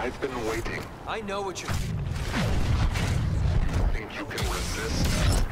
I've been waiting. I know what you're... Think you can resist?